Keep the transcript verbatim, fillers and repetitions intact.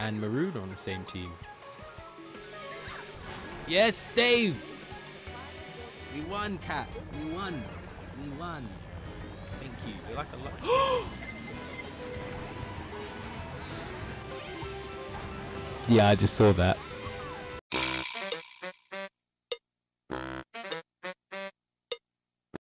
and Maroon on the same team. Yes, Dave! We won, Cat. We won. We won. Thank you. You're like a lot. Yeah, I just saw that.